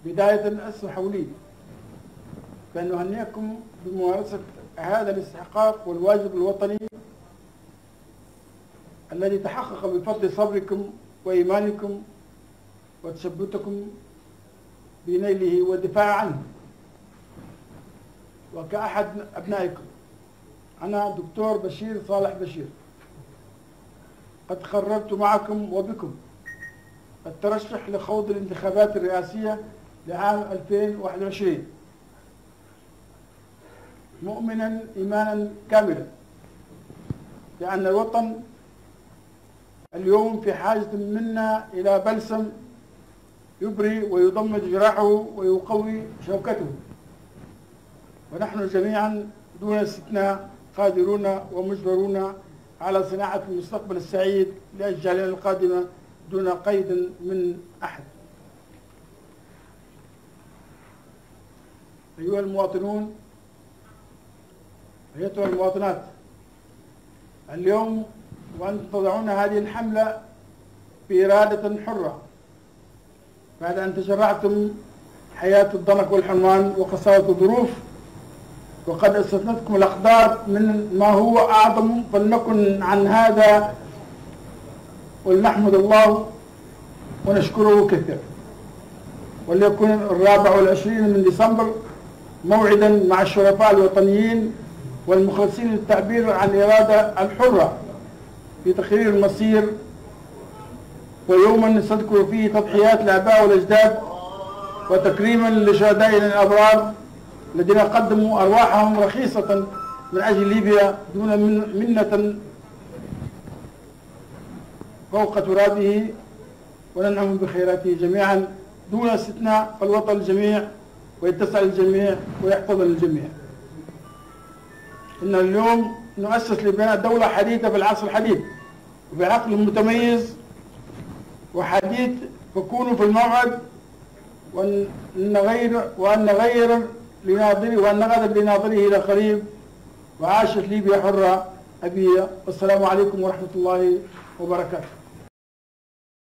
بداية اسمحوا لي بأن أهنئكم بممارسة هذا الاستحقاق والواجب الوطني الذي تحقق بفضل صبركم وإيمانكم وتثبتكم بنيله والدفاع عنه. وكأحد أبنائكم أنا دكتور بشير صالح بشير قد قررت معكم وبكم الترشح لخوض الانتخابات الرئاسية لعام 2021 مؤمنا إيمانا كاملا بأن الوطن اليوم في حاجة منا إلى بلسم يبري ويضمد جراحه ويقوي شوكته، ونحن جميعا دون استثناء قادرون ومجبرون على صناعة المستقبل السعيد لأجيالنا القادمة دون قيد من أحد. أيها المواطنون، أيتها المواطنات، اليوم وأنتم تضعون هذه الحملة بإرادة حرة بعد أن تجرعتم حياة الضنك والحرمان وقساوة الظروف، وقد استثنتكم الأقدار من ما هو أعظم، فلنكن عن هذا ولنحمد الله ونشكره كثيرا. وليكن 24 من ديسمبر موعدا مع الشرفاء الوطنيين والمخلصين للتعبير عن الإرادة الحرة في تقرير المصير، ويوما نستذكر فيه تضحيات الآباء والأجداد وتكريما لشهدائنا الأبرار الذين قدموا أرواحهم رخيصة من أجل ليبيا دون منة فوق ترابه، وننعم بخيراته جميعا دون استثناء، فالوطن الجميع ويتسع الجميع ويحفظ الجميع. إن اليوم نؤسس لبناء دولة حديثة في العصر الحديث وبعقل متميز وحديث، فكونوا في الموعد وأن نغير لناظره وأن نغادر لناظره إلى قريب. وعاشت ليبيا حرة أبية، والسلام عليكم ورحمة الله وبركاته.